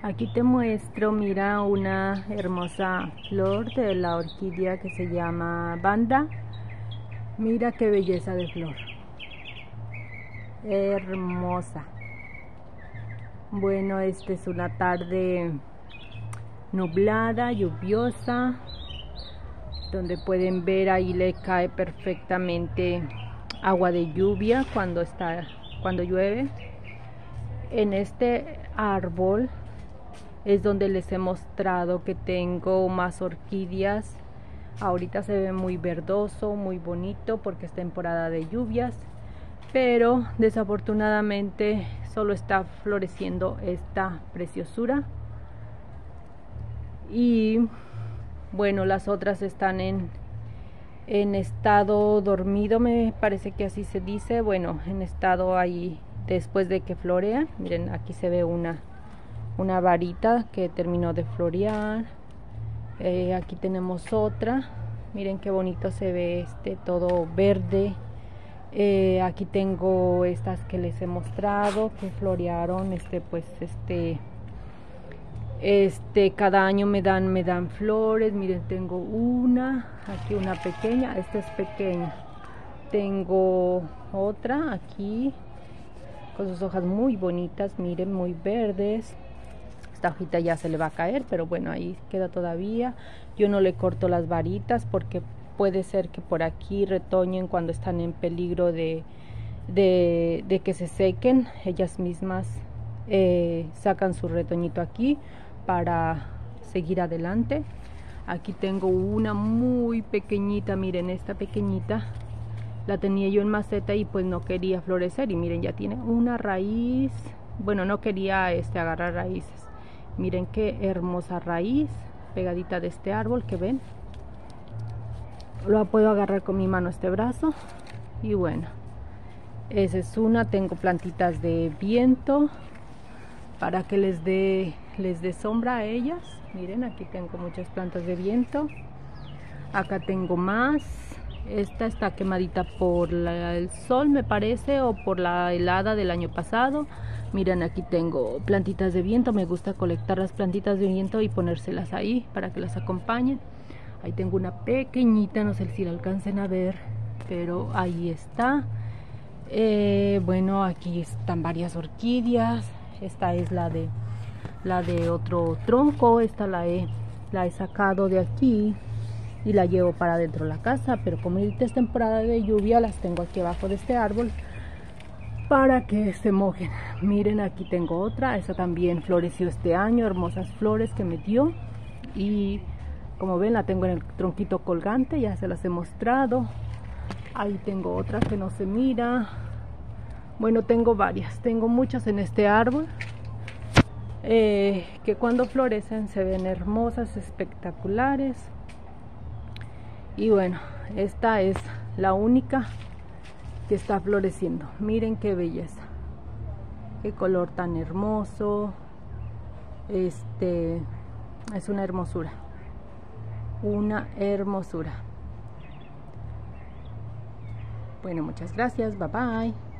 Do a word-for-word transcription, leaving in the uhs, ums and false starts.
Aquí te muestro, mira, una hermosa flor de la orquídea que se llama Banda. Mira qué belleza de flor, hermosa. Bueno, esta es una tarde nublada, lluviosa, donde pueden ver ahí le cae perfectamente agua de lluvia cuando está cuando llueve. En este árbol es donde les he mostrado que tengo más orquídeas. Ahorita se ve muy verdoso, muy bonito porque es temporada de lluvias, pero desafortunadamente solo está floreciendo esta preciosura. Y bueno, las otras están en, en estado dormido, me parece que así se dice. Bueno, en estado ahí después de que florean. Miren, aquí se ve una una varita que terminó de florear. Eh, aquí tenemos otra. Miren qué bonito se ve este, todo verde. Eh, aquí tengo estas que les he mostrado que florearon. Este, pues, este, este, cada año me dan, me dan flores. Miren, tengo una, aquí una pequeña. Esta es pequeña. Tengo otra aquí con sus hojas muy bonitas. Miren, muy verdes. Esta hojita ya se le va a caer, pero bueno, ahí queda todavía. Yo no le corto las varitas porque puede ser que por aquí retoñen cuando están en peligro de, de, de que se sequen. Ellas mismas eh, sacan su retoñito aquí para seguir adelante. Aquí tengo una muy pequeñita, miren, esta pequeñita la tenía yo en maceta y pues no quería florecer, y miren, ya tiene una raíz. Bueno, no quería este agarrar raíces. Miren qué hermosa raíz pegadita de este árbol que ven. Lo puedo agarrar con mi mano este brazo. Y bueno, esa es una. Tengo plantitas de viento para que les dé les dé sombra a ellas. Miren, aquí tengo muchas plantas de viento. Acá tengo más. Esta está quemadita por la, el sol, me parece, o por la helada del año pasado. Miren, aquí tengo plantitas de viento. Me gusta colectar las plantitas de viento y ponérselas ahí para que las acompañen. Ahí tengo una pequeñita, no sé si la alcancen a ver, pero ahí está. Eh, bueno, aquí están varias orquídeas. Esta es la de la de otro tronco. Esta la he, la he sacado de aquí y la llevo para dentro de la casa, pero como ahorita es temporada de lluvia, las tengo aquí abajo de este árbol para que se mojen. Miren, aquí tengo otra. Esa también floreció este año, hermosas flores que me dio. Y como ven, la tengo en el tronquito colgante, ya se las he mostrado. Ahí tengo otra que no se mira. Bueno, tengo varias, tengo muchas en este árbol eh, que cuando florecen se ven hermosas, espectaculares. Y bueno, esta es la única que está floreciendo. Miren qué belleza, qué color tan hermoso. Este es una hermosura, una hermosura. Bueno, muchas gracias, bye bye.